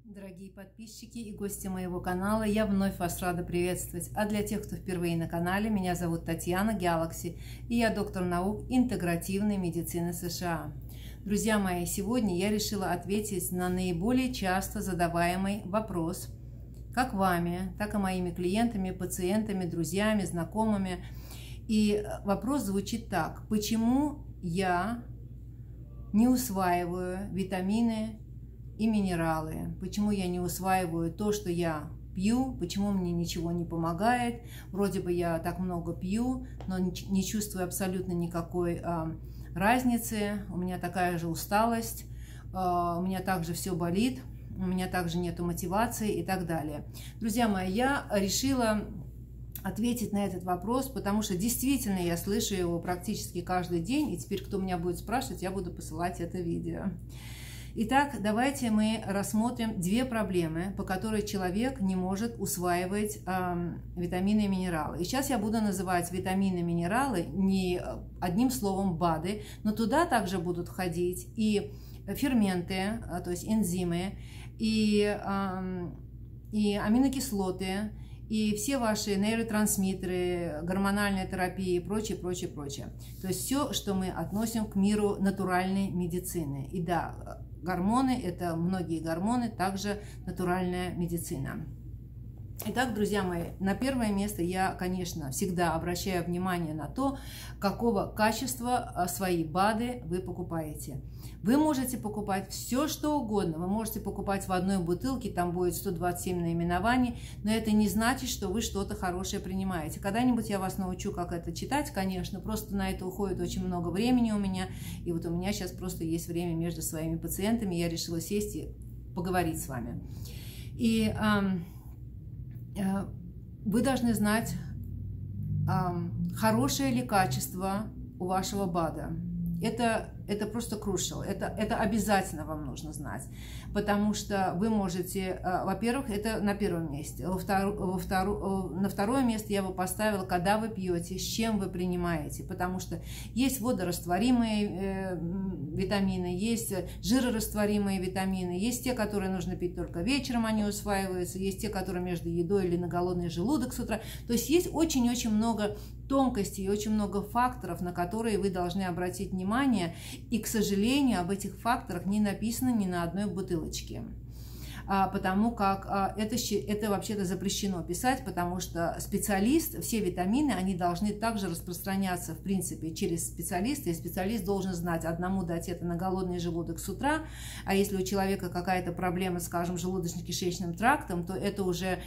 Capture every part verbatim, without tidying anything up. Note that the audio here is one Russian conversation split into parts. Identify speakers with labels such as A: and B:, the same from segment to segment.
A: Дорогие подписчики и гости моего канала, я вновь вас рада приветствовать. А для тех, кто впервые на канале, меня зовут Татьяна Galaxy, и я доктор наук интегративной медицины США. Друзья мои, сегодня я решила ответить на наиболее часто задаваемый вопрос, как вами, так и моими клиентами, пациентами, друзьями, знакомыми. И вопрос звучит так: почему я не усваиваю витамины и минералы, почему я не усваиваю то, что я пью, почему мне ничего не помогает, вроде бы я так много пью, но не чувствую абсолютно никакой а, разницы, у меня такая же усталость, а, у меня также все болит, у меня также нету мотивации и так далее. Друзья мои, я решила ответить на этот вопрос, потому что действительно я слышу его практически каждый день, и теперь, кто меня будет спрашивать, я буду посылать это видео. Итак, давайте мы рассмотрим две проблемы, по которой человек не может усваивать э, витамины и минералы. И сейчас я буду называть витамины и минералы не одним словом БАДы, но туда также будут входить и ферменты, то есть энзимы, и, э, и аминокислоты, и все ваши нейротрансмиттеры, гормональная терапия и прочее, прочее, прочее. То есть все, что мы относим к миру натуральной медицины. И да, гормоны, это многие гормоны, также натуральная медицина. Итак, друзья мои, на первое место я, конечно, всегда обращаю внимание на то, какого качества свои БАДы вы покупаете. Вы можете покупать все, что угодно. Вы можете покупать в одной бутылке, там будет сто двадцать семь наименований, но это не значит, что вы что-то хорошее принимаете. Когда-нибудь я вас научу, как это читать, конечно, просто на это уходит очень много времени у меня, и вот у меня сейчас просто есть время между своими пациентами, я решила сесть и поговорить с вами. И э, вы должны знать, э, хорошее ли качество у вашего БАДа. Это, это просто crucial, это, это обязательно вам нужно знать, потому что вы можете, во-первых, это на первом месте, во втор, во втор, на второе место я бы поставила, когда вы пьете, с чем вы принимаете, потому что есть водорастворимые э, витамины, есть жирорастворимые витамины, есть те, которые нужно пить только вечером, они усваиваются, есть те, которые между едой или на голодный желудок с утра, то есть есть очень-очень много тонкостей и очень много факторов, на которые вы должны обратить внимание, и, к сожалению, об этих факторах не написано ни на одной бутылочке, потому как это, это вообще-то запрещено писать, потому что специалист, все витамины, они должны также распространяться, в принципе, через специалиста, и специалист должен знать, одному дать это на голодный желудок с утра, а если у человека какая-то проблема, скажем, с желудочно-кишечным трактом, то это уже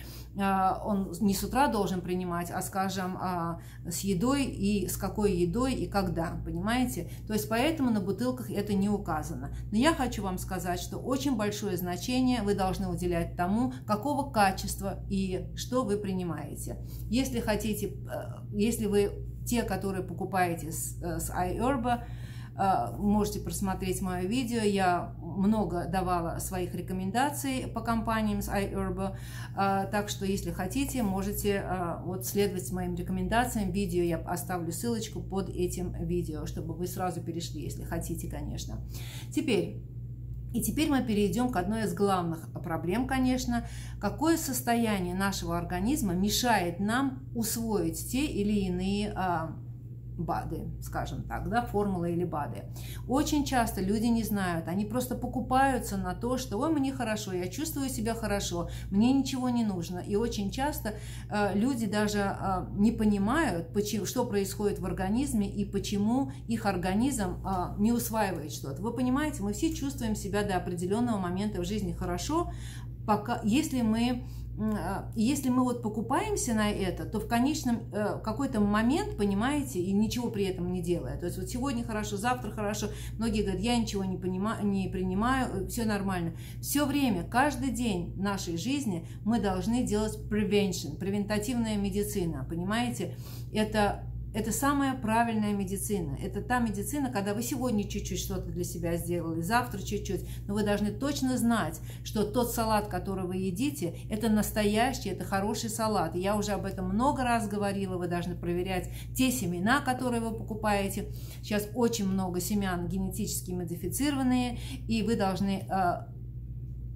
A: он не с утра должен принимать, а, скажем, с едой, и с какой едой и когда, понимаете? То есть поэтому на бутылках это не указано. Но я хочу вам сказать, что очень большое значение вы должны уделять тому, какого качества и что вы принимаете. Если хотите, если вы те, которые покупаете с, с iHerb, можете просмотреть мое видео, я много давала своих рекомендаций по компаниям с iHerb, так что если хотите, можете вот следовать моим рекомендациям. Видео я оставлю ссылочку под этим видео, чтобы вы сразу перешли, если хотите, конечно. Теперь И теперь мы перейдем к одной из главных проблем, конечно, какое состояние нашего организма мешает нам усвоить те или иные а, БАДы, скажем так, да, формулы или БАДы. Очень часто люди не знают, они просто покупаются на то, что ой, мне хорошо, я чувствую себя хорошо, мне ничего не нужно. И очень часто э, люди даже э, не понимают, почему, что происходит в организме и почему их организм э, не усваивает что-то. Вы понимаете, мы все чувствуем себя до определенного момента в жизни хорошо, пока, если мы Если мы вот покупаемся на это, то в конечном какой-то момент, понимаете, и ничего при этом не делая. То есть вот сегодня хорошо, завтра хорошо. Многие говорят, я ничего не, понимаю, не принимаю, все нормально. Все время, каждый день нашей жизни мы должны делать prevention, превентативная медицина, понимаете? Это... Это самая правильная медицина. Это та медицина, когда вы сегодня чуть-чуть что-то для себя сделали, завтра чуть-чуть, но вы должны точно знать, что тот салат, который вы едите, это настоящий, это хороший салат. И я уже об этом много раз говорила. Вы должны проверять те семена, которые вы покупаете. Сейчас очень много семян генетически модифицированные, и вы должны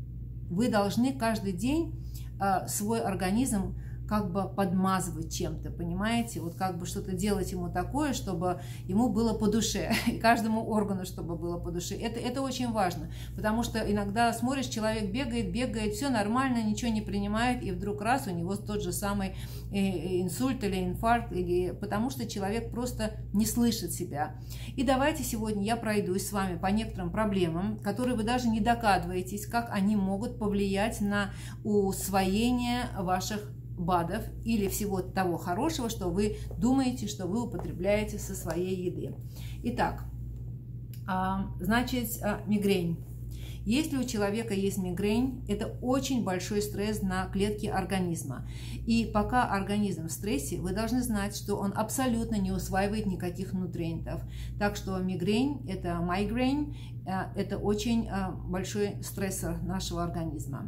A: вы должны каждый день свой организм как бы подмазывать чем-то, понимаете? Вот как бы что-то делать ему такое, чтобы ему было по душе, и каждому органу, чтобы было по душе. Это, это очень важно, потому что иногда смотришь, человек бегает, бегает, все нормально, ничего не принимает, и вдруг раз у него тот же самый инсульт или инфаркт, или... потому что человек просто не слышит себя. И давайте сегодня я пройдусь с вами по некоторым проблемам, которые вы даже не догадываетесь, как они могут повлиять на усвоение ваших БАДов или всего того хорошего, что вы думаете, что вы употребляете со своей еды. Итак, значит, мигрень. Если у человека есть мигрень, это очень большой стресс на клетки организма. И пока организм в стрессе, вы должны знать, что он абсолютно не усваивает никаких нутриентов. Так что мигрень, это migraine, это очень большой стрессор нашего организма.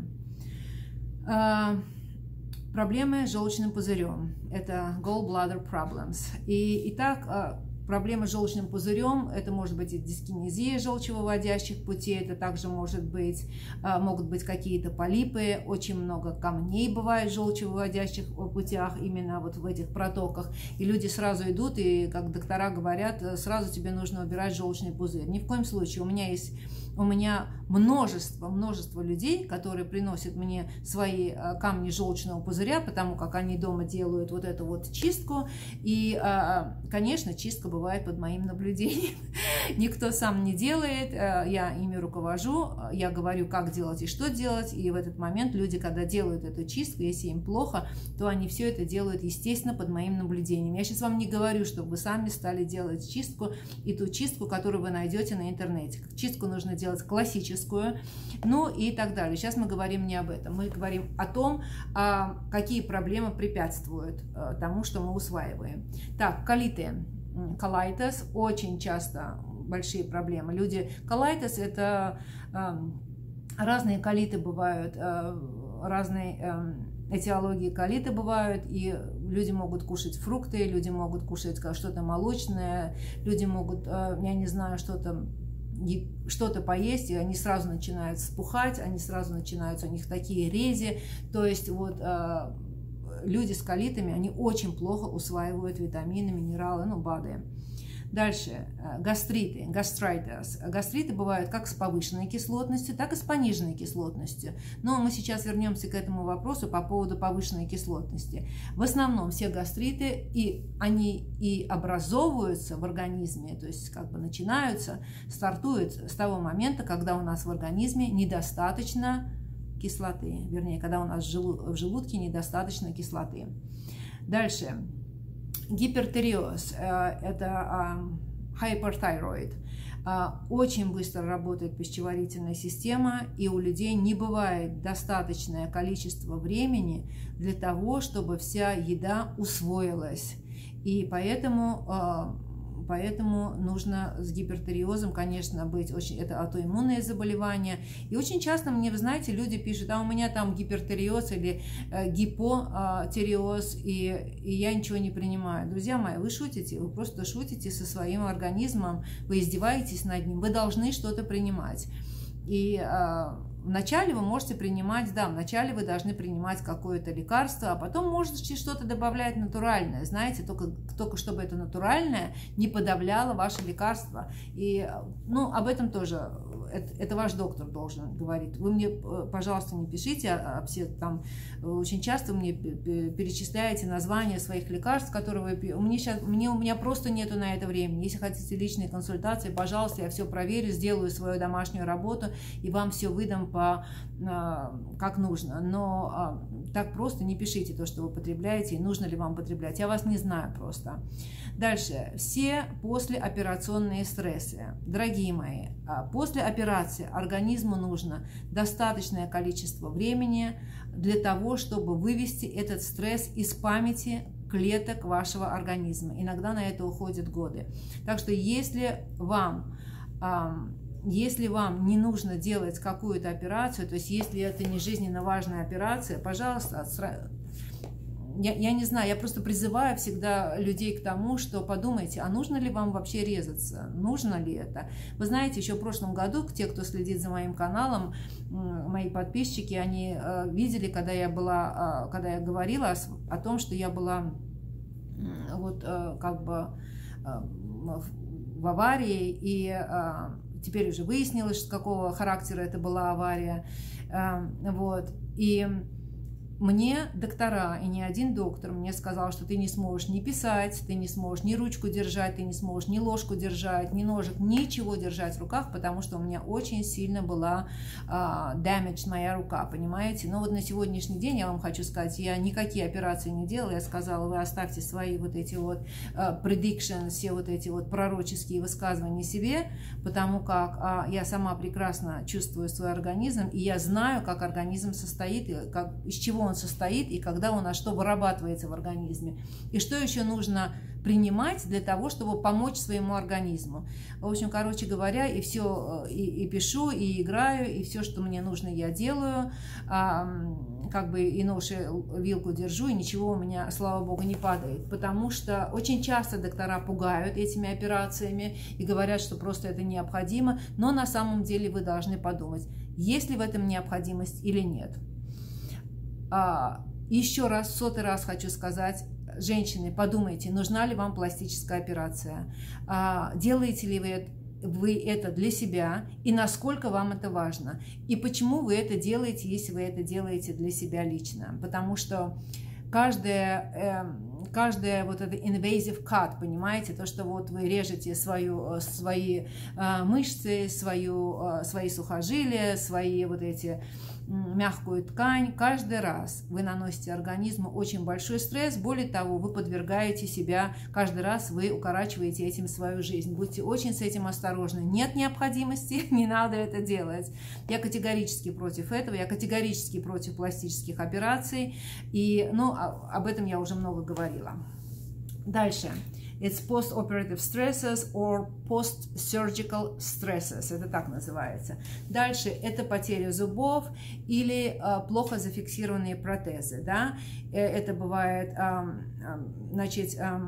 A: Проблемы с желчным пузырем – это gallbladder problems. И, итак, проблемы с желчным пузырем – это может быть и дискинезия желчевыводящих путей, это также может быть, могут быть какие-то полипы, очень много камней бывает в желчевыводящих путях, именно вот в этих протоках. И люди сразу идут, и, как доктора говорят, сразу тебе нужно убирать желчный пузырь. Ни в коем случае. У меня есть... У меня множество, множество людей, которые приносят мне свои камни желчного пузыря, потому как они дома делают вот эту вот чистку. И, конечно, чистка бывает под моим наблюдением. Никто сам не делает, я ими руковожу, я говорю, как делать и что делать. И в этот момент люди, когда делают эту чистку, если им плохо, то они все это делают, естественно, под моим наблюдением. Я сейчас вам не говорю, чтобы вы сами стали делать чистку и ту чистку, которую вы найдете на интернете. Чистку нужно делать классическую, ну и так далее. Сейчас мы говорим не об этом, мы говорим о том, какие проблемы препятствуют тому, что мы усваиваем. Так, колиты, колайтес, очень часто большие проблемы. Люди, колайтес — это разные колиты бывают, разные этиологии колиты бывают, и люди могут кушать фрукты, люди могут кушать что-то молочное, люди могут, я не знаю, что-то что-то поесть, и они сразу начинают вспухать, они сразу начинаются, у них такие рези, то есть вот э, люди с колитами, они очень плохо усваивают витамины, минералы, ну, БАДы. Дальше, гастриты, гастрайтес. Гастриты бывают как с повышенной кислотностью, так и с пониженной кислотностью. Но мы сейчас вернемся к этому вопросу по поводу повышенной кислотности. В основном все гастриты, и они и образовываются в организме, то есть как бы начинаются, стартуют с того момента, когда у нас в организме недостаточно кислоты, вернее, когда у нас в желудке недостаточно кислоты. Дальше. Гипертиреоз – это hyperthyroid. Очень быстро работает пищеварительная система, и у людей не бывает достаточное количество времени для того, чтобы вся еда усвоилась. И поэтому, поэтому нужно с гипертиреозом, конечно, быть очень... Это аутоиммунное заболевание. И очень часто мне, вы знаете, люди пишут, а у меня там гипертиреоз или гипотиреоз, и, и я ничего не принимаю. Друзья мои, вы шутите, вы просто шутите со своим организмом, вы издеваетесь над ним, вы должны что-то принимать. И вначале вы можете принимать, да, вначале вы должны принимать какое-то лекарство, а потом можете что-то добавлять натуральное, знаете, только, только чтобы это натуральное не подавляло ваше лекарство. И, ну, об этом тоже, это, это ваш доктор должен говорить. Вы мне, пожалуйста, не пишите, а, а все там, очень часто мне перечисляете названия своих лекарств, которые вы... У меня, сейчас, мне, у меня просто нету на это времени. Если хотите личные консультации, пожалуйста, я все проверю, сделаю свою домашнюю работу и вам все выдам по, как нужно. Но так просто не пишите то, что вы потребляете, и нужно ли вам потреблять. Я вас не знаю просто. Дальше. Все послеоперационные стрессы. Дорогие мои, после операции организму нужно достаточное количество времени для того, чтобы вывести этот стресс из памяти клеток вашего организма. Иногда на это уходят годы. Так что если вам... Если вам не нужно делать какую-то операцию, то есть если это не жизненно важная операция, пожалуйста, я, я не знаю, я просто призываю всегда людей к тому, что подумайте, а нужно ли вам вообще резаться, нужно ли это. Вы знаете, еще в прошлом году, те, кто следит за моим каналом, мои подписчики, они видели, когда я была, когда я говорила о, о том, что я была вот как бы в аварии, и теперь уже выяснилось, какого характера это была авария, вот, и мне доктора, и не один доктор мне сказал, что ты не сможешь ни писать, ты не сможешь ни ручку держать, ты не сможешь ни ложку держать, ни ножик, ничего держать в руках, потому что у меня очень сильно была uh, damage моя рука, понимаете? Но вот на сегодняшний день я вам хочу сказать, я никакие операции не делала, я сказала, вы оставьте свои вот эти вот uh, predictions, все вот эти вот пророческие высказывания себе, потому как uh, я сама прекрасно чувствую свой организм, и я знаю, как организм состоит, как, из чего он состоит и когда он на что вырабатывается в организме. И что еще нужно принимать для того, чтобы помочь своему организму. В общем, короче говоря, и все, и, и пишу, и играю, и все, что мне нужно, я делаю. А, как бы и нож, и вилку держу, и ничего у меня, слава богу, не падает. Потому что очень часто доктора пугают этими операциями и говорят, что просто это необходимо. Но на самом деле вы должны подумать, есть ли в этом необходимость или нет. А, еще раз, сотый раз хочу сказать, женщины, подумайте, нужна ли вам пластическая операция, а, делаете ли вы это, вы это для себя и насколько вам это важно, и почему вы это делаете, если вы это делаете для себя лично, потому что каждая, э, каждая вот это invasive cut, понимаете, то, что вот вы режете свою, свои э, мышцы, свою, э, свои сухожилия, свои вот эти мягкую ткань, каждый раз вы наносите организму очень большой стресс, более того, вы подвергаете себя, каждый раз вы укорачиваете этим свою жизнь. Будьте очень с этим осторожны. Нет необходимости, не надо это делать. Я категорически против этого, я категорически против пластических операций, и, ну, об этом я уже много говорила. Дальше. It's post-operative stresses or post-surgical stresses. Это так называется. Дальше это потеря зубов или э, плохо зафиксированные протезы. Да? Это бывает, э, э, значит, э,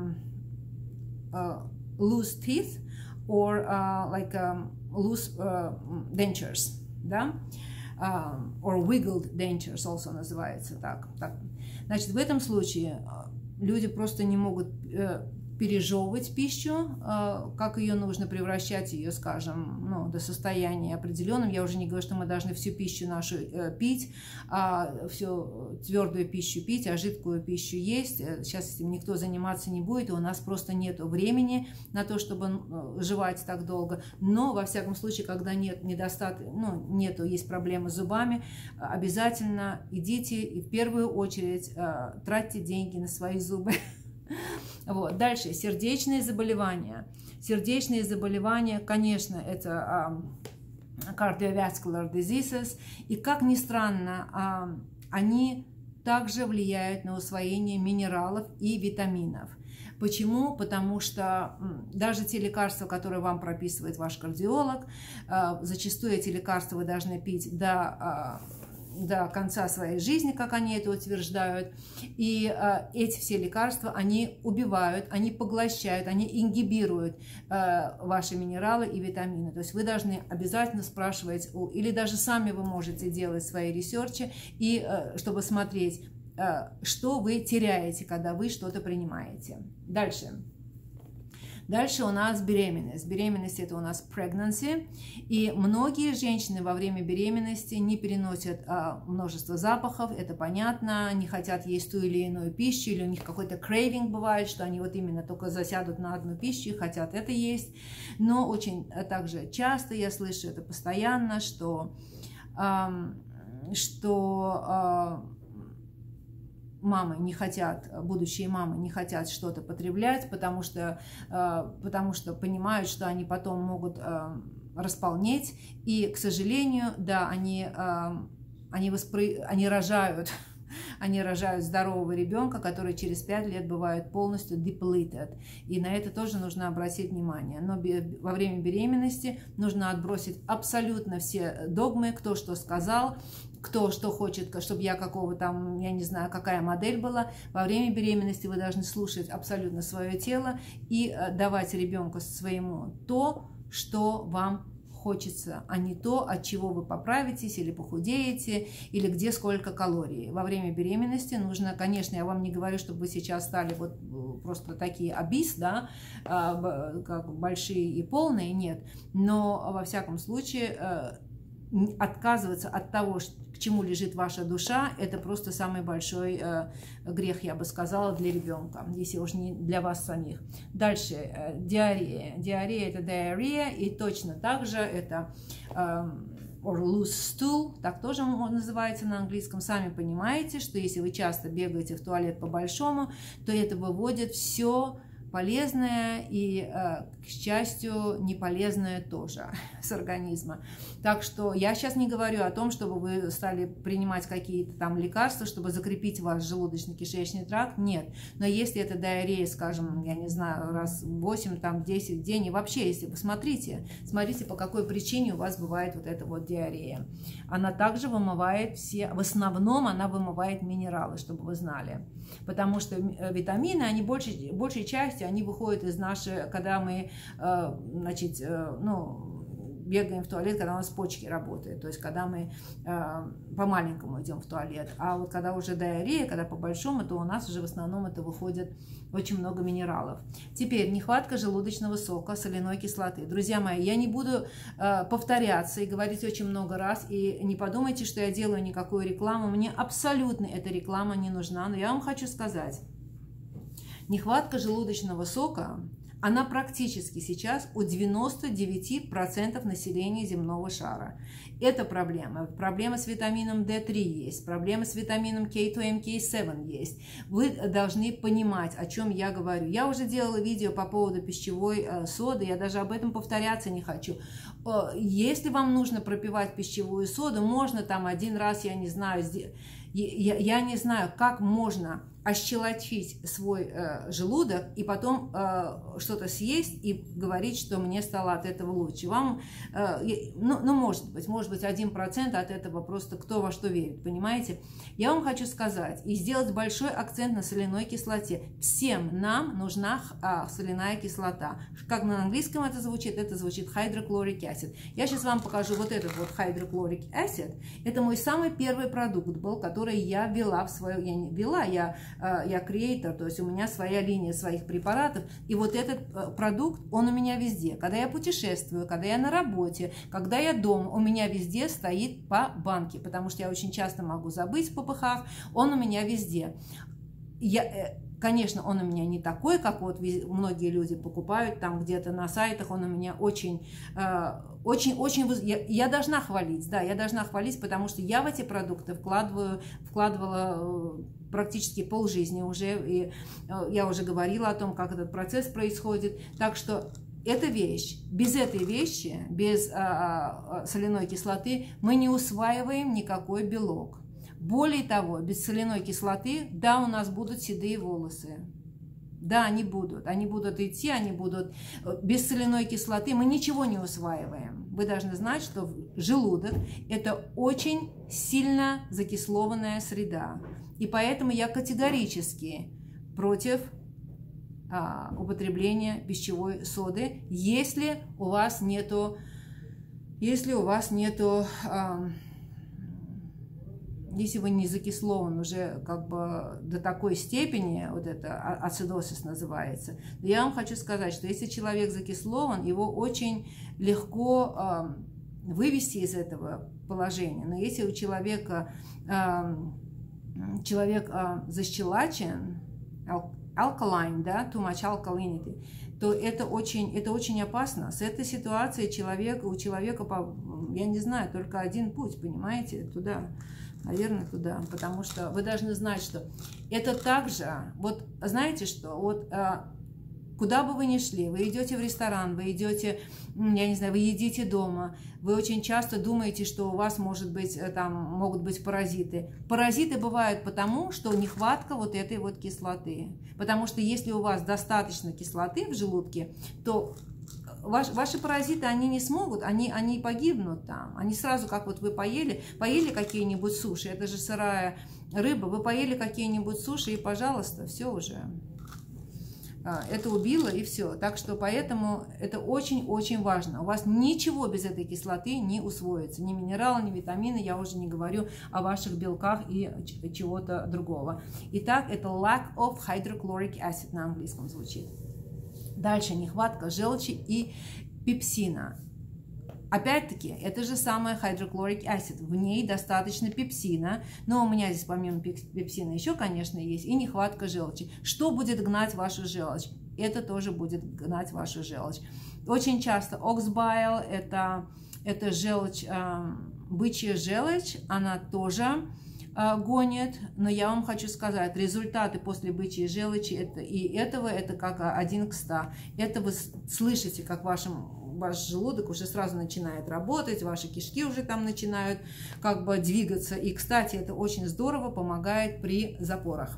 A: э, loose teeth or uh, like um, loose uh, dentures. Да? Uh, or wiggled dentures also называется так. так. Значит, в этом случае люди просто не могут э, пережевывать пищу, как ее нужно превращать ее, скажем, ну, до состояния определенного. Я уже не говорю, что мы должны всю пищу нашу пить, а всю твердую пищу пить, а жидкую пищу есть. Сейчас этим никто заниматься не будет, и у нас просто нет времени на то, чтобы жевать так долго. Но, во всяком случае, когда нет недостатка, ну, нету, есть проблемы с зубами, обязательно идите и в первую очередь тратьте деньги на свои зубы. Вот. Дальше, сердечные заболевания. Сердечные заболевания, конечно, это uh, cardiovascular diseases, и, как ни странно, uh, они также влияют на усвоение минералов и витаминов. Почему? Потому что даже те лекарства, которые вам прописывает ваш кардиолог, uh, зачастую эти лекарства вы должны пить до... Uh, до конца своей жизни, как они это утверждают. И э, эти все лекарства, они убивают, они поглощают, они ингибируют э, ваши минералы и витамины. То есть вы должны обязательно спрашивать, или даже сами вы можете делать свои ресерчи, и, э, чтобы смотреть, э, что вы теряете, когда вы что-то принимаете. Дальше. Дальше у нас беременность. Беременность – это у нас pregnancy. И многие женщины во время беременности не переносят а, множество запахов, это понятно, не хотят есть ту или иную пищу, или у них какой-то craving бывает, что они вот именно только засядут на одну пищу и хотят это есть. Но очень также часто я слышу это постоянно, что, а, что а, мамы не хотят, будущие мамы не хотят что-то потреблять, потому что, потому что понимают, что они потом могут располнеть. И, к сожалению, да, они, они, воспри... они рожают, они рожают здорового ребенка, который через пять лет бывает полностью depleted. И на это тоже нужно обратить внимание. Но во время беременности нужно отбросить абсолютно все догмы, кто что сказал, кто что хочет, чтобы я какого там, я не знаю, какая модель была. Во время беременности вы должны слушать абсолютно свое тело и давать ребенку своему то, что вам хочется, а не то, от чего вы поправитесь или похудеете, или где сколько калорий. Во время беременности нужно, конечно, я вам не говорю, чтобы вы сейчас стали вот просто такие обис, да, как большие и полные, нет, но во всяком случае отказываться от того, к чему лежит ваша душа, это просто самый большой э, грех, я бы сказала, для ребенка, если уж не для вас самих. Дальше, э, диарея. Диарея – это диарея, и точно так же это э, or loose stool, так тоже называется на английском. Сами понимаете, что если вы часто бегаете в туалет по-большому, то это выводит все полезное и, к счастью, неполезное тоже с организма. Так что я сейчас не говорю о том, чтобы вы стали принимать какие-то там лекарства, чтобы закрепить ваш желудочно-кишечный тракт. Нет. Но если это диарея, скажем, я не знаю, раз восемь, там, десять в день, и вообще, если вы смотрите, смотрите, по какой причине у вас бывает вот эта вот диарея. Она также вымывает все, в основном она вымывает минералы, чтобы вы знали. Потому что витамины, они большей, большей частью, они выходят из нашей, когда мы, значит, ну, бегаем в туалет, когда у нас почки работают, то есть когда мы э, по-маленькому идем в туалет. А вот когда уже диарея, когда по-большому, то у нас уже в основном это выходит очень много минералов. Теперь нехватка желудочного сока, соляной кислоты. Друзья мои, я не буду э, повторяться и говорить очень много раз, и не подумайте, что я делаю никакую рекламу. Мне абсолютно эта реклама не нужна, но я вам хочу сказать, нехватка желудочного сока, она практически сейчас у девяноста девяти процентов населения земного шара. Это проблема. Проблема с витамином дэ три есть, проблема с витамином кей два эм кей семь есть. Вы должны понимать, о чем я говорю. Я уже делала видео по поводу пищевой э, соды, я даже об этом повторяться не хочу. Э, если вам нужно пропивать пищевую соду, можно там один раз, я не знаю, я, я не знаю, как можно ощелочить свой э, желудок и потом э, что-то съесть и говорить, что мне стало от этого лучше. Вам, э, ну, ну, может быть, может быть, один процент от этого просто кто во что верит, понимаете? Я вам хочу сказать и сделать большой акцент на соляной кислоте. Всем нам нужна э, соляная кислота. Как на английском это звучит? Это звучит hydrochloric acid. Я сейчас вам покажу вот этот вот hydrochloric acid. Это мой самый первый продукт был, который я ввела в свою... Я не ввела, я... я креатор, то есть у меня своя линия своих препаратов, и вот этот продукт, он у меня везде. Когда я путешествую, когда я на работе, когда я дома, у меня везде стоит по банке, потому что я очень часто могу забыть в попыхах, он у меня везде. Я... Конечно, он у меня не такой, как вот многие люди покупают там где-то на сайтах, он у меня очень, очень, очень, я, я должна хвалить, да, я должна хвалить, потому что я в эти продукты вкладываю, вкладывала практически полжизни уже, и я уже говорила о том, как этот процесс происходит, так что эта вещь, без этой вещи, без а, соляной кислоты мы не усваиваем никакой белок. Более того, без соляной кислоты, да, у нас будут седые волосы. Да, они будут. Они будут идти, они будут... Без соляной кислоты мы ничего не усваиваем. Вы должны знать, что желудок – это очень сильно закислованная среда. И поэтому я категорически против а, употребления пищевой соды, если у вас нету... Если у вас нету... А, если вы не закислован уже как бы до такой степени, вот это ацидозис называется, то я вам хочу сказать, что если человек закислован, его очень легко э, вывести из этого положения. Но если у человека э, человек э, защелачен, alkaline, да, too much alkalinity, то это очень, это очень опасно. С этой ситуацией человек, у человека, я не знаю, только один путь, понимаете, туда. Наверное, туда, потому что вы должны знать, что это также, вот знаете что, вот куда бы вы ни шли, вы идете в ресторан, вы идете, я не знаю, вы едите дома, вы очень часто думаете, что у вас может быть, там могут быть паразиты. Паразиты бывают потому, что нехватка вот этой вот кислоты, потому что если у вас достаточно кислоты в желудке, то ваш, ваши паразиты, они не смогут, они, они погибнут там. Они сразу, как вот вы поели, поели какие-нибудь суши, это же сырая рыба, вы поели какие-нибудь суши, и, пожалуйста, все уже. Это убило, и все. Так что поэтому это очень-очень важно. У вас ничего без этой кислоты не усвоится. Ни минералы, ни витамины, я уже не говорю о ваших белках и чего-то другого. Итак, это lack of hydrochloric acid на английском звучит. Дальше нехватка желчи и пепсина. Опять-таки, это же самое hydrochloric acid. В ней достаточно пепсина, но у меня здесь помимо пепсина еще, конечно, есть и нехватка желчи. Что будет гнать вашу желчь? Это тоже будет гнать вашу желчь. Очень часто oxbile, это, это желчь, э, бычья желчь, она тоже э, гонит, но я вам хочу сказать, результаты после бычьей желчи это, и этого, это как один к ста. Это вы слышите, как вашим ваш желудок уже сразу начинает работать, ваши кишки уже там начинают как бы двигаться. И, кстати, это очень здорово помогает при запорах.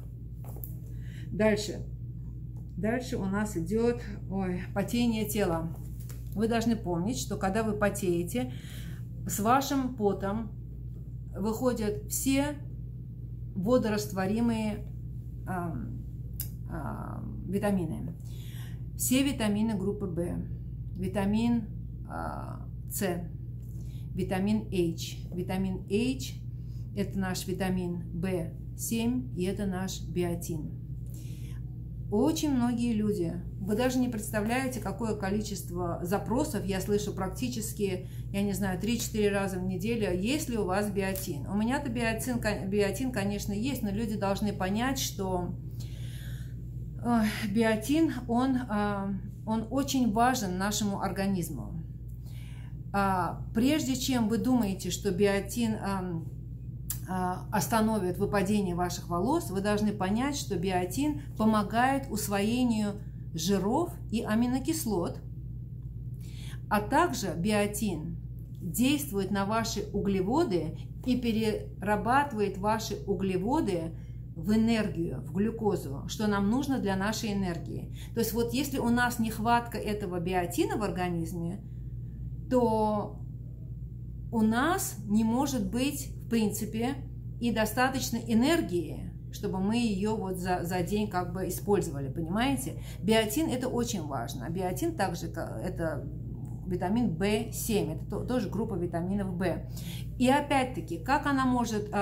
A: Дальше. Дальше у нас идет ой, потение тела. Вы должны помнить, что когда вы потеете, с вашим потом выходят все водорастворимые э, э, витамины. Все витамины группы В. Витамин С, витамин H. Витамин H – это наш витамин В семь, и это наш биотин. Очень многие люди, вы даже не представляете, какое количество запросов я слышу практически, я не знаю, три-четыре раза в неделю, есть ли у вас биотин. У меня-то биотин, биотин, конечно, есть, но люди должны понять, что э, биотин, он... Э, Он очень важен нашему организму. Прежде чем вы думаете, что биотин остановит выпадение ваших волос, вы должны понять, что биотин помогает усвоению жиров и аминокислот, а также биотин действует на ваши углеводы и перерабатывает ваши углеводы в энергию, в глюкозу, что нам нужно для нашей энергии. То есть вот если у нас нехватка этого биотина в организме, то у нас не может быть, в принципе, и достаточно энергии, чтобы мы ее вот за, за день как бы использовали, понимаете? Биотин – это очень важно. Биотин также это витамин В семь, это тоже группа витаминов В. И опять-таки, как она может...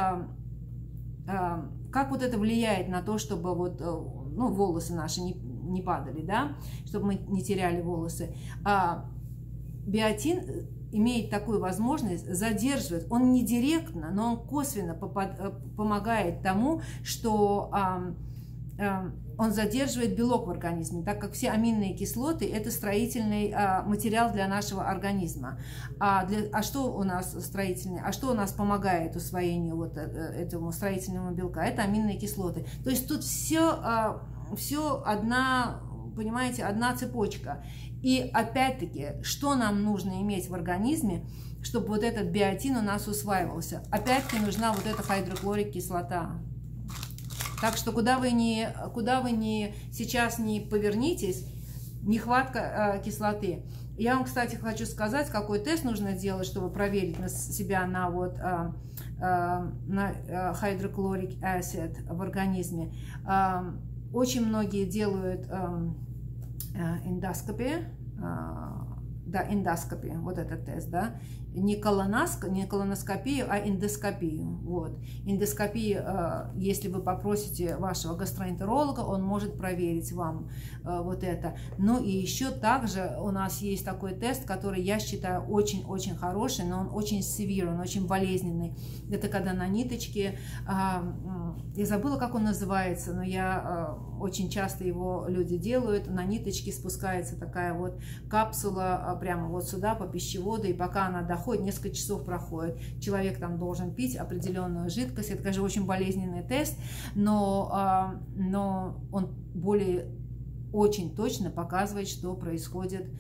A: Как вот это влияет на то, чтобы вот, ну, волосы наши не, не падали, да, чтобы мы не теряли волосы. А биотин имеет такую возможность задерживать, он не директно, но он косвенно помогает тому, что а, а, он задерживает белок в организме, так как все аминные кислоты – это строительный а, материал для нашего организма. А, для, а что у нас строительный? А что у нас помогает усвоению вот этому строительному белка? Это аминные кислоты. То есть тут все, а, все одна, понимаете, одна цепочка. И опять-таки, что нам нужно иметь в организме, чтобы вот этот биотин у нас усваивался? Опять-таки нужна вот эта хайдрохлорик кислота. Так что куда вы не, куда вы не сейчас не повернитесь, нехватка э, кислоты. Я вам, кстати, хочу сказать, какой тест нужно делать, чтобы проверить на себя на вот э, э, на hydrochloric acid в организме. Э, очень многие делают э, эндоскопию, э, да, эндоскопию, вот этот тест, да. Не, колоноск... не колоноскопию, а эндоскопию. Вот. Эндоскопия, если вы попросите вашего гастроэнтеролога, он может проверить вам вот это. Ну и еще также у нас есть такой тест, который я считаю очень-очень хороший, но он очень severe, он очень болезненный. Это когда на ниточке, я забыла, как он называется, но я очень часто его люди делают, на ниточке спускается такая вот капсула прямо вот сюда по пищеводу, и пока она доходит, несколько часов проходит. Человек там должен пить определенную жидкость. Это, конечно, очень болезненный тест, но, но он более очень точно показывает, что происходит,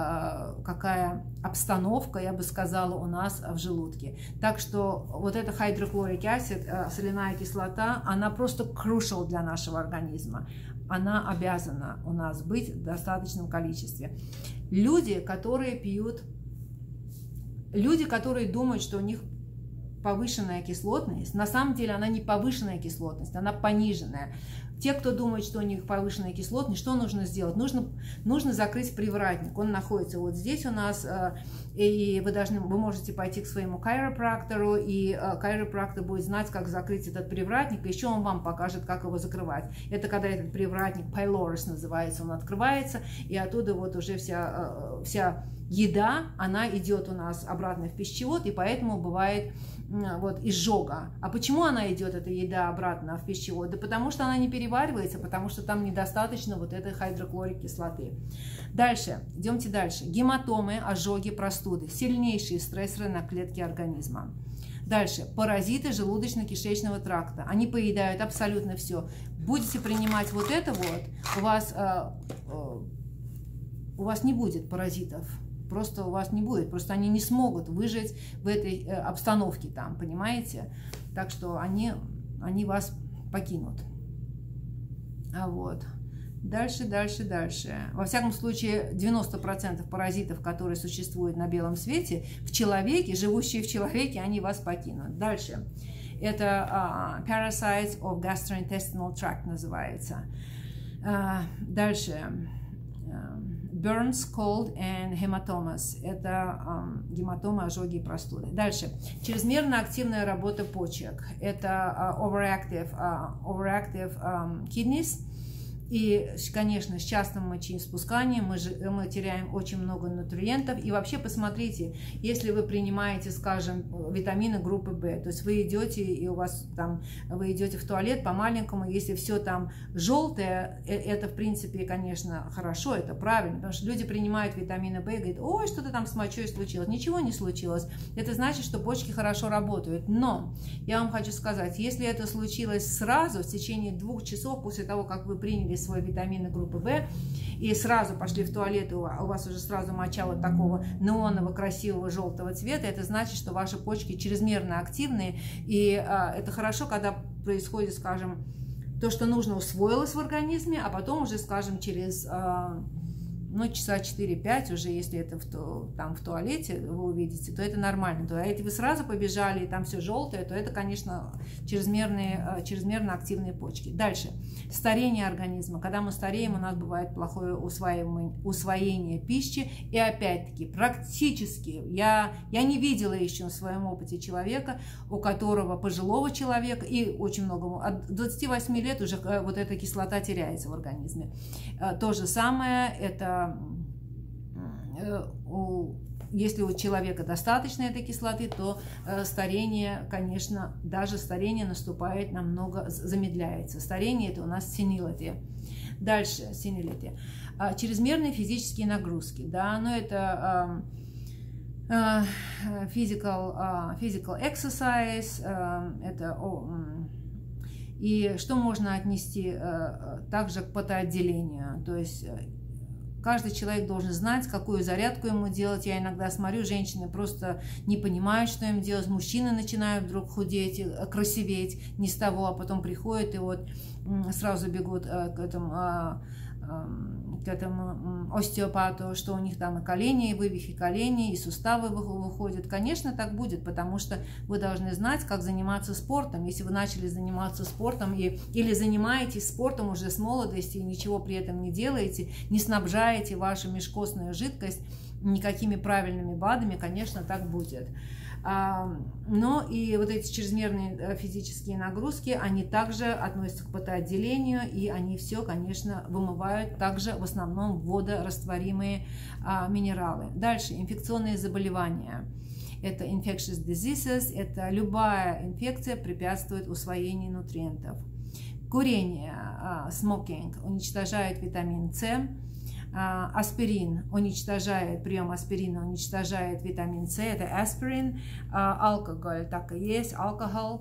A: какая обстановка, я бы сказала, у нас в желудке. Так что вот эта hydrochloric acid, соляная кислота, она просто crucial для нашего организма. Она обязана у нас быть в достаточном количестве. Люди, которые пьют, люди, которые думают, что у них повышенная кислотность, на самом деле она не повышенная кислотность, она пониженная. Те, кто думает, что у них повышенная кислотность, что нужно сделать? Нужно, нужно закрыть привратник. Он находится вот здесь у нас, и вы, должны, вы можете пойти к своему chiropractor, и chiropractor будет знать, как закрыть этот привратник, и еще он вам покажет, как его закрывать. Это когда этот привратник, pylorus называется, он открывается, и оттуда вот уже вся, вся еда, она идет у нас обратно в пищевод, и поэтому бывает вот изжога. А почему она идет, эта еда, обратно в пищевод? Да потому что она не переваривается, потому что там недостаточно вот этой хидроклорик кислоты. Дальше, идемте дальше. Гематомы, ожоги, простуды. Сильнейшие стрессоры на клетки организма. Дальше, паразиты желудочно-кишечного тракта. Они поедают абсолютно все. Будете принимать вот это вот, у вас, э, э, у вас не будет паразитов. Просто у вас не будет, просто они не смогут выжить в этой э, обстановке там, понимаете? Так что они, они вас покинут. А вот. Дальше, дальше, дальше. Во всяком случае, девяносто процентов паразитов, которые существуют на белом свете, в человеке, живущие в человеке, они вас покинут. Дальше. Это uh, parasites of gastrointestinal tract называется. Uh, дальше. Uh, Burns, cold and hematomas. Это um, гематомы, ожоги и простуды. Дальше. Чрезмерно активная работа почек. Это uh, overactive, uh, overactive um, kidneys. И, конечно, с частым мочеиспусканием мы, же, мы теряем очень много нутриентов. И вообще, посмотрите, если вы принимаете, скажем, витамины группы В, то есть вы идете, и у вас там, вы идете в туалет по-маленькому, если все там желтое, это, в принципе, конечно, хорошо, это правильно, потому что люди принимают витамины В и говорят: ой, что-то там с мочой случилось. Ничего не случилось. Это значит, что почки хорошо работают. Но я вам хочу сказать, если это случилось сразу, в течение двух часов после того, как вы приняли свой витамины группы В, и сразу пошли в туалет, и у вас уже сразу моча вот такого неонового, красивого, желтого цвета, это значит, что ваши почки чрезмерно активные, и а, это хорошо, когда происходит, скажем, то, что нужно, усвоилось в организме, а потом уже, скажем, через а, ну, часа четыре-пять уже, если это в, ту, там, в туалете вы увидите, то это нормально. А если вы сразу побежали, и там все желтое, то это, конечно, чрезмерные, чрезмерно активные почки. Дальше. Старение организма. Когда мы стареем, у нас бывает плохое усвоение, усвоение пищи. И опять-таки, практически, я, я не видела еще в своем опыте человека, у которого, пожилого человека, и очень многому, от двадцати восьми лет уже вот эта кислота теряется в организме. То же самое, это если у человека достаточно этой кислоты, то старение, конечно, даже старение наступает намного, замедляется. Старение — это у нас senility. Дальше, senility. Чрезмерные физические нагрузки, да, но это physical, physical exercise, это... И что можно отнести также к потоотделению, то есть каждый человек должен знать, какую зарядку ему делать. Я иногда смотрю, женщины просто не понимают, что им делать. Мужчины начинают вдруг худеть, красиветь ни с того, а потом приходят и вот сразу бегут к этому, к этому остеопату, что у них там и колени, и вывихи коленей, и суставы выходят. Конечно, так будет, потому что вы должны знать, как заниматься спортом. Если вы начали заниматься спортом и, или занимаетесь спортом уже с молодости и ничего при этом не делаете, не снабжаете вашу межкостную жидкость никакими правильными БАДами, конечно, так будет. Но и вот эти чрезмерные физические нагрузки, они также относятся к потоотделению, и они все, конечно, вымывают также в основном водорастворимые минералы. Дальше, инфекционные заболевания. Это infectious diseases, это любая инфекция препятствует усвоению нутриентов. Курение, smoking, уничтожает витамин С. Аспирин уничтожает, прием аспирина уничтожает витамин С, это аспирин. Алкоголь, так и есть, алкоголь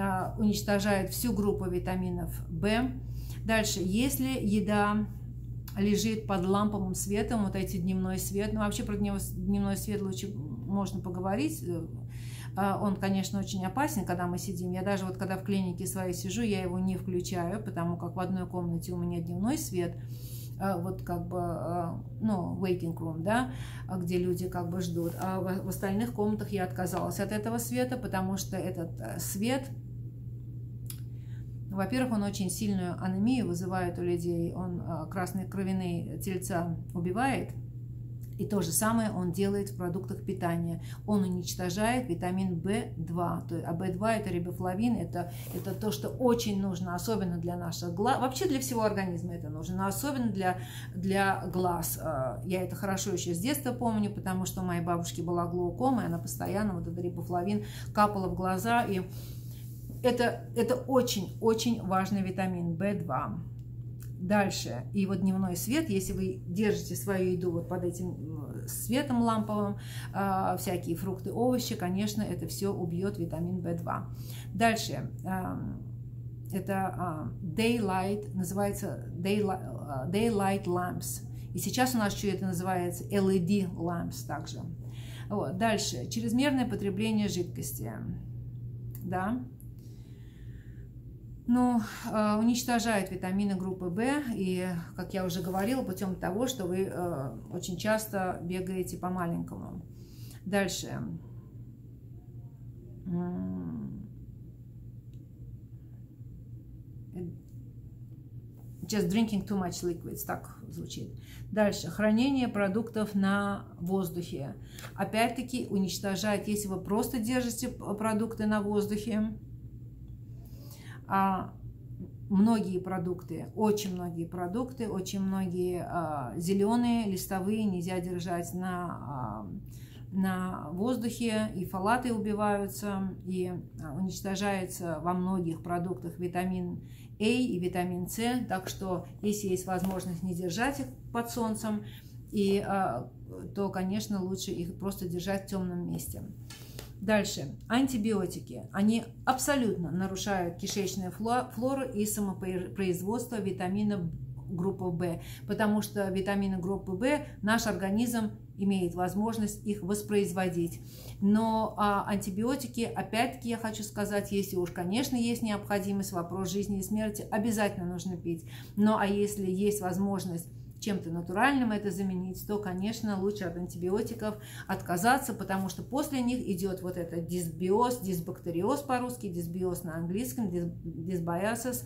A: уничтожает всю группу витаминов В. Дальше, если еда лежит под ламповым светом, вот эти дневной свет. Ну, вообще про дневной свет лучше можно поговорить. Он, конечно, очень опасен, когда мы сидим. Я даже вот когда в клинике своей сижу, я его не включаю, потому как в одной комнате у меня дневной свет, вот как бы, ну, waiting room, да, где люди как бы ждут. А в остальных комнатах я отказалась от этого света, потому что этот свет, во-первых, он очень сильную анемию вызывает у людей, он красные кровяные тельца убивает, и то же самое он делает в продуктах питания. Он уничтожает витамин бэ два, а бэ два это рибофлавин, это, это то, что очень нужно, особенно для наших глаз, вообще для всего организма это нужно, но особенно для, для глаз. Я это хорошо еще с детства помню, потому что у моей бабушки была глаукома, и она постоянно вот этот рибофлавин капала в глаза, и это, это очень-очень важный витамин бэ два. Дальше, и вот дневной свет, если вы держите свою еду вот под этим светом ламповым, э, всякие фрукты, овощи, конечно, это все убьет витамин бэ два. Дальше, э, это э, Daylight, называется Daylight, Daylight Lamps. И сейчас у нас что это называется? эл и ди Lamps также. Вот. Дальше, чрезмерное потребление жидкости. Да. Ну, э, уничтожает витамины группы В, и, как я уже говорила, путем того, что вы э, очень часто бегаете по-маленькому. Дальше. Just drinking too much liquids, так звучит. Дальше. Хранение продуктов на воздухе. Опять-таки уничтожает, если вы просто держите продукты на воздухе, а многие продукты, очень многие продукты, очень многие а, зеленые, листовые нельзя держать на, а, на воздухе, и фолаты убиваются, и а, уничтожается во многих продуктах витамин А и витамин С, так что если есть возможность не держать их под солнцем, и, а, то, конечно, лучше их просто держать в темном месте. Дальше. Антибиотики. Они абсолютно нарушают кишечную флору и самопроизводство витаминов группы В, потому что витамины группы В наш организм имеет возможность их воспроизводить. Но а, антибиотики, опять-таки я хочу сказать, если уж, конечно, есть необходимость, вопрос жизни и смерти, обязательно нужно пить. Но а если есть возможность чем-то натуральным это заменить, то, конечно, лучше от антибиотиков отказаться, потому что после них идет вот это дисбиоз, дисбактериоз по-русски, дисбиоз на английском, дисбиозис,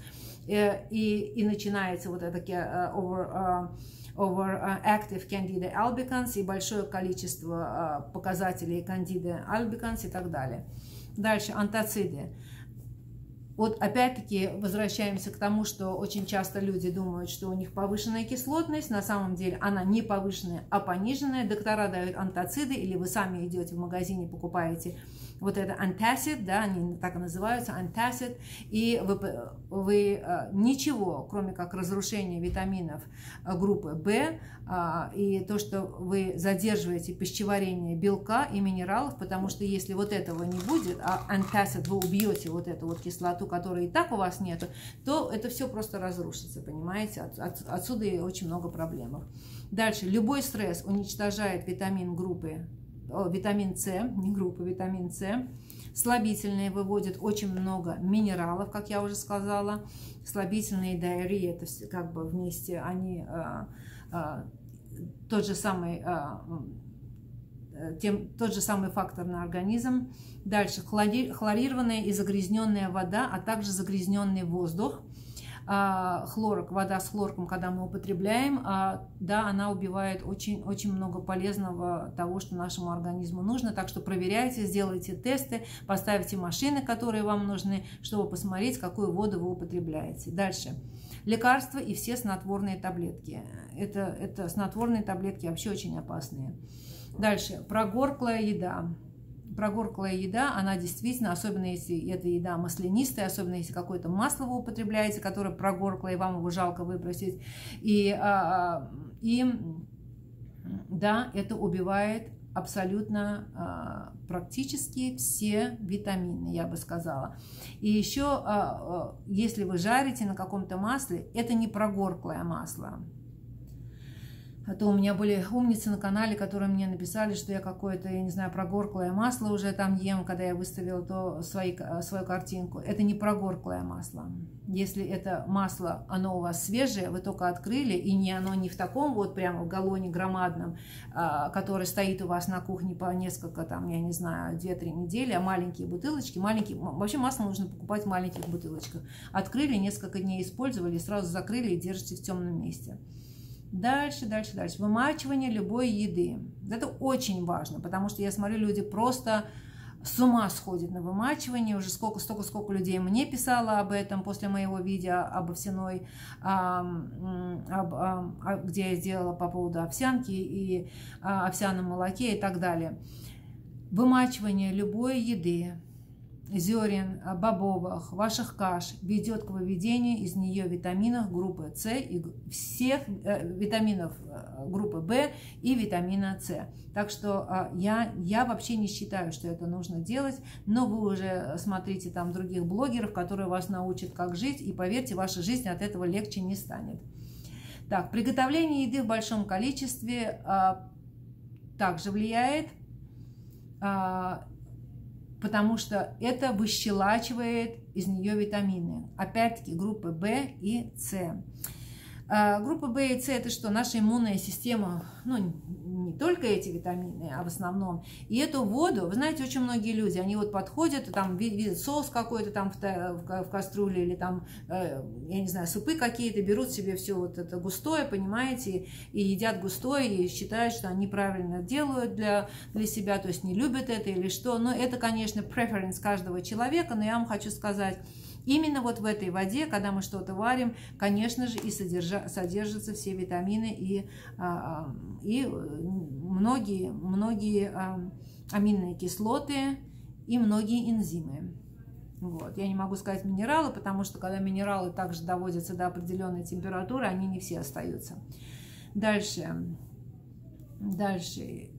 A: и, и начинается вот это over, overactive Candida albicans и большое количество показателей Candida albicans и так далее. Дальше антациды. Вот опять-таки возвращаемся к тому, что очень часто люди думают, что у них повышенная кислотность. На самом деле она не повышенная, а пониженная. Доктора дают антациды, или вы сами идете в магазине, покупаете вот это антацид, да, они так и называются, антацид, и вы, вы ничего, кроме как разрушения витаминов группы В, и то, что вы задерживаете пищеварение белка и минералов, потому что если вот этого не будет, а антацид вы убьете вот эту вот кислоту, которой и так у вас нету, то это все просто разрушится, понимаете, от, от, отсюда и очень много проблем. Дальше, любой стресс уничтожает витамин группы О, витамин С, не группа, витамин С. Слабительные выводят очень много минералов, как я уже сказала. Слабительные и диарея, это как бы вместе, они а, а, тот же самый, а, тем, тот же самый фактор на организм. Дальше, хлорированная и загрязненная вода, а также загрязненный воздух. Хлорок, вода с хлорком, когда мы употребляем, да, она убивает очень, очень много полезного того, что нашему организму нужно. Так что проверяйте, сделайте тесты, поставьте машины, которые вам нужны, чтобы посмотреть, какую воду вы употребляете. Дальше. Лекарства и все снотворные таблетки. Это, это снотворные таблетки вообще очень опасные. Дальше. Прогорклая еда. Прогорклая еда, она действительно, особенно если эта еда маслянистая, особенно если какое-то масло вы употребляете, которое прогорклое, и вам его жалко выбросить. И, и да, это убивает абсолютно практически все витамины, я бы сказала. И еще, если вы жарите на каком-то масле, это не прогорклое масло. А то у меня были умницы на канале, которые мне написали, что я какое-то, я не знаю, прогорклое масло уже там ем, когда я выставила то свои, свою картинку. Это не прогорклое масло. Если это масло, оно у вас свежее, вы только открыли, и не оно не в таком вот прямо в галлоне громадном, который стоит у вас на кухне по несколько, там, я не знаю, две-три недели, а маленькие бутылочки, маленькие, вообще масло нужно покупать в маленьких бутылочках. Открыли, несколько дней использовали, сразу закрыли и держите в темном месте. Дальше, дальше, дальше. Вымачивание любой еды. Это очень важно, потому что я смотрю, люди просто с ума сходят на вымачивание. Уже сколько, столько, сколько людей мне писало об этом после моего видео об овсяной, а, об, а, где я сделала по поводу овсянки и а, овсяном молоке и так далее. Вымачивание любой еды, зерен, бобовых, ваших каш ведет к выведению из нее витаминов группы С и всех э, витаминов группы В и витамина С. Так что э, я, я вообще не считаю, что это нужно делать, но вы уже смотрите там других блогеров, которые вас научат, как жить, и поверьте, ваша жизнь от этого легче не станет. Так, приготовление еды в большом количестве э, также влияет, э, потому что это выщелачивает из нее витамины. Опять-таки группы В и С. Группа В и С это что? Наша иммунная система, ну не только эти витамины, а в основном. И эту воду, вы знаете, очень многие люди, они вот подходят, там видят соус какой-то там в, в кастрюле или там, я не знаю, супы какие-то, берут себе все вот это густое, понимаете, и едят густое, и считают, что они правильно делают для, для себя, то есть не любят это или что. Но это, конечно, preference каждого человека, но я вам хочу сказать, именно вот в этой воде, когда мы что-то варим, конечно же, и содержа, содержатся все витамины и, и многие, многие аминные кислоты и многие энзимы. Вот. Я не могу сказать минералы, потому что когда минералы также доводятся до определенной температуры, они не все остаются. Дальше. Дальше.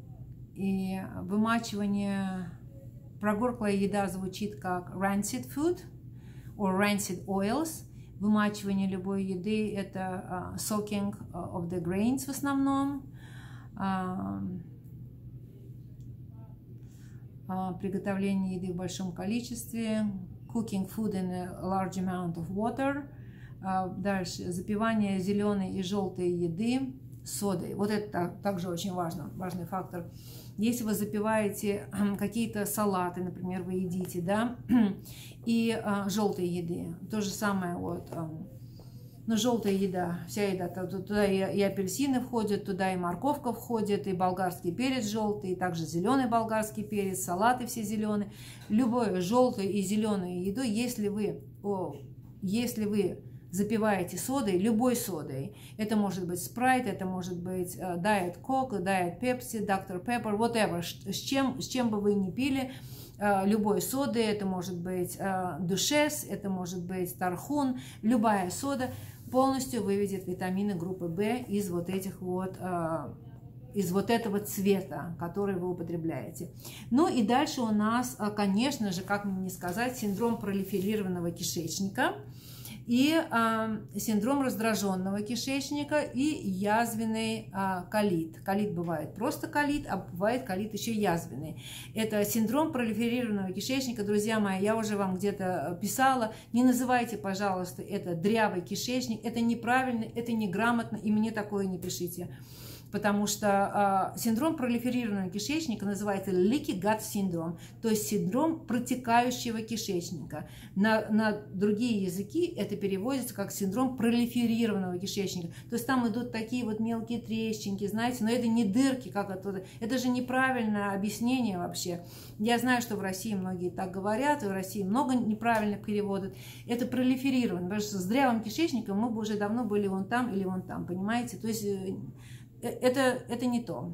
A: И вымачивание. Прогорклая еда звучит как rancid food or rancid oils. Вымачивание любой еды – это uh, soaking of the grains в основном. Uh, uh, приготовление еды в большом количестве. Cooking food in a large amount of water. Uh, дальше. Запивание зеленой и желтой еды содой. Вот это также очень важно, важный фактор. Если вы запиваете какие-то салаты, например, вы едите, да, и а, желтой еды, то же самое вот, а, ну, желтая еда, вся еда, туда и, и апельсины входят, туда и морковка входит, и болгарский перец желтый, и также зеленый болгарский перец, салаты все зеленые, любую желтую и зеленую еду, если вы, о, если вы запиваете содой, любой содой. Это может быть спрайт, это может быть uh, Diet Coke, Diet Pepsi, доктор Pepper, whatever. С чем, с чем бы вы ни пили, uh, любой соды, это может быть uh, Duchesse, это может быть Тархун, любая сода полностью выведет витамины группы В из вот этих вот uh, из вот этого цвета, который вы употребляете. Ну и дальше у нас, конечно же, как мне не сказать, синдром пролиферированного кишечника. И э, синдром раздраженного кишечника и язвенный э, колит. Колит бывает просто колит, а бывает колит еще язвенный. Это синдром пролиферированного кишечника. Друзья мои, я уже вам где-то писала, не называйте, пожалуйста, это дрявый кишечник. Это неправильно, это неграмотно, и мне такое не пишите. Потому что э, синдром пролиферированного кишечника называется leaky gut syndrome, то есть синдром протекающего кишечника. На, на другие языки это переводится как синдром пролиферированного кишечника. То есть там идут такие вот мелкие трещинки, знаете, но это не дырки, как оттуда. Это же неправильное объяснение вообще. Я знаю, что в России многие так говорят, и в России много неправильных переводов. Это пролиферировано, потому что с дрявым кишечником мы бы уже давно были вон там или вон там, понимаете? То есть Это, это не то.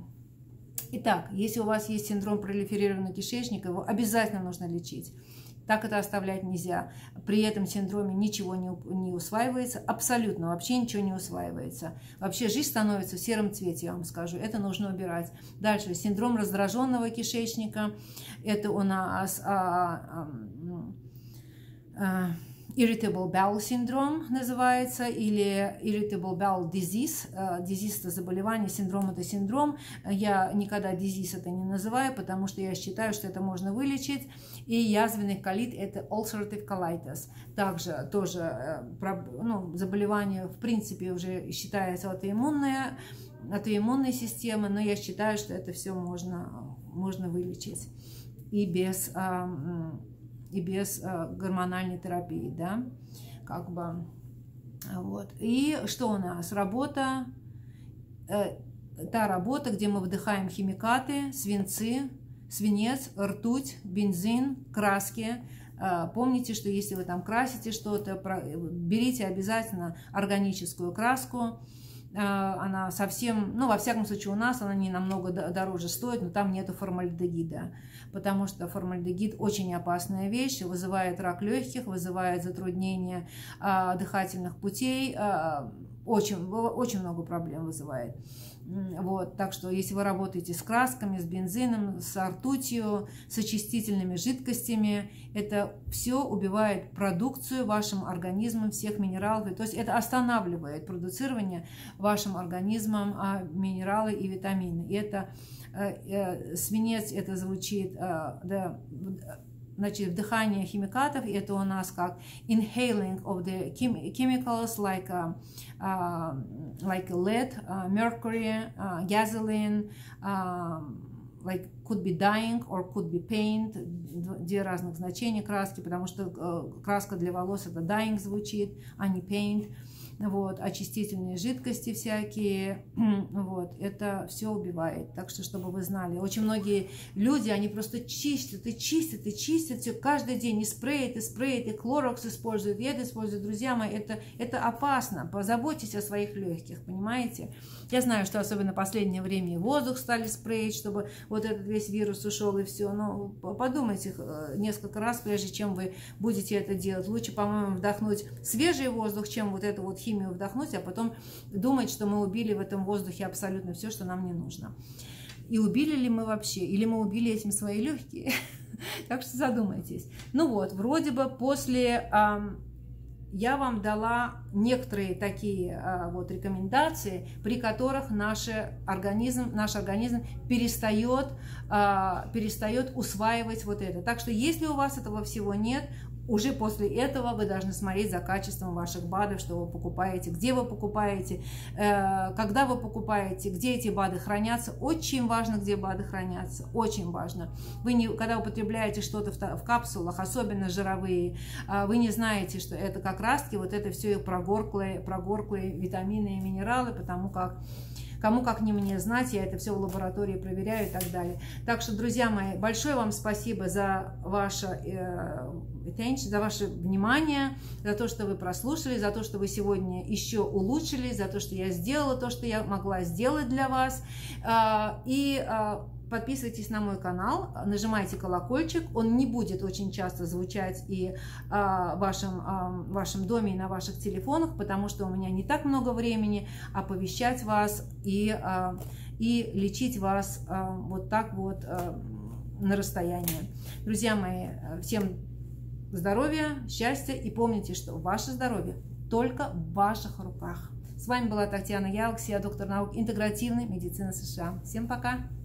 A: Итак, если у вас есть синдром пролиферированного кишечника, его обязательно нужно лечить. Так это оставлять нельзя. При этом синдроме ничего не, не усваивается, абсолютно вообще ничего не усваивается. Вообще жизнь становится в сером цвете, я вам скажу. Это нужно убирать. Дальше, синдром раздраженного кишечника. Это у нас... А, а, а, Irritable bowel syndrome называется, или irritable bowel disease. Disease – это заболевание, синдром – это синдром. Я никогда disease это не называю, потому что я считаю, что это можно вылечить. И язвенный колит – это ulcerative colitis. Также тоже ну, заболевание, в принципе, уже считается аутоиммунное, аутоиммунной системы, но я считаю, что это все можно, можно вылечить и без... и без э, гормональной терапии, да, как бы, вот. И что у нас? Работа, э, та работа, где мы вдыхаем химикаты, свинцы, свинец, ртуть, бензин, краски. Э, помните, что если вы там красите что-то, берите обязательно органическую краску. Она совсем, ну, во всяком случае, у нас она не намного дороже стоит, но там нету формальдегида, потому что формальдегид очень опасная вещь, вызывает рак легких, вызывает затруднение а, дыхательных путей, а, очень, очень много проблем вызывает. Вот, так что если вы работаете с красками, с бензином, с ртутью, с очистительными жидкостями, это все убивает продукцию вашим организмом всех минералов. То есть это останавливает продуцирование вашим организмом минералы и витамины. И это э, свинец, это звучит, э, да, значит, вдыхание химикатов, это у нас как inhaling of the chemicals like uh, uh, like lead, uh, mercury, uh, gasoline, uh, like could be dyeing or could be paint, две разных значения краски, потому что uh, краска для волос это dyeing звучит, а не paint. Вот, очистительные жидкости всякие, вот, это все убивает. Так что, чтобы вы знали, очень многие люди, они просто чистят и чистят и чистят все каждый день, и спреют, и спреют, и клорокс используют, и это используют. Друзья мои, это, это опасно. Позаботьтесь о своих легких, понимаете? Я знаю, что особенно в последнее время и воздух стали спреять, чтобы вот этот весь вирус ушел и все. Но подумайте несколько раз, прежде чем вы будете это делать. Лучше, по-моему, вдохнуть свежий воздух, чем вот эту вот химию вдохнуть, а потом думать, что мы убили в этом воздухе абсолютно все, что нам не нужно. И убили ли мы вообще? Или мы убили этим свои легкие? Так что задумайтесь. Ну вот, вроде бы после... Я вам дала некоторые такие а, вот рекомендации, при которых наш организм, наш организм перестает, а, перестает усваивать вот это. Так что если у вас этого всего нет, уже после этого вы должны смотреть за качеством ваших БАДов, что вы покупаете, где вы покупаете, э, когда вы покупаете, где эти БАДы хранятся. Очень важно, где БАДы хранятся, очень важно. Вы не, когда употребляете что-то в, в капсулах, особенно жировые, э, вы не знаете, что это как раз-таки вот это все прогорклые, прогорклые витамины и минералы, потому как кому как не мне знать, я это все в лаборатории проверяю и так далее. Так что, друзья мои, большое вам спасибо за ваше, э, за ваше внимание, за то, что вы прослушали, за то, что вы сегодня еще улучшили, за то, что я сделала то, что я могла сделать для вас. Э, и э, подписывайтесь на мой канал, нажимайте колокольчик, он не будет очень часто звучать и а, в вашем, а, в вашем доме и на ваших телефонах, потому что у меня не так много времени оповещать вас и, а, и лечить вас а, вот так вот а, на расстоянии. Друзья мои, всем здоровья, счастья и помните, что ваше здоровье только в ваших руках. С вами была Татьяна Galaxy, я доктор наук интегративной медицины США. Всем пока!